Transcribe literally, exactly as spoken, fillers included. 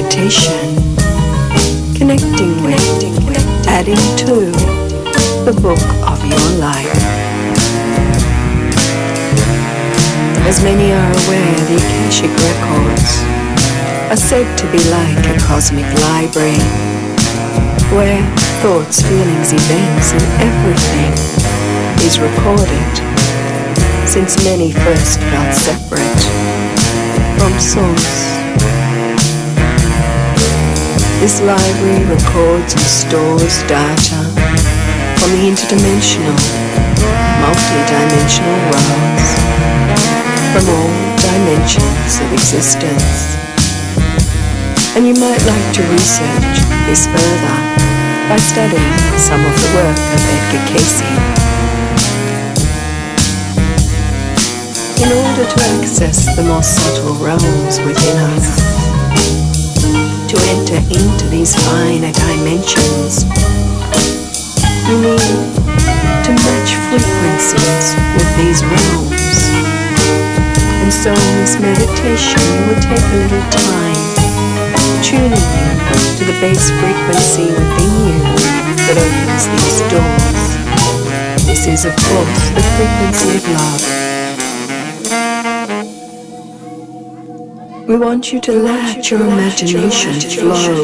meditation, connecting with, adding to the book of your life. As many are aware, the Akashic Records are said to be like a cosmic library, where thoughts, feelings, events, and everything is recorded, since many first felt separate from Source. This library records and stores data from the interdimensional, multi-dimensional worlds, from all dimensions of existence. And you might like to research this further by studying some of the work of Edgar Cayce. In order to access the more subtle realms within us, to enter into these finer dimensions, you need to match frequencies with these realms. And so in this meditation you will take a little time tuning you to the base frequency within you that opens these doors. This is, of course, the frequency of love. We want you to let your imagination flow.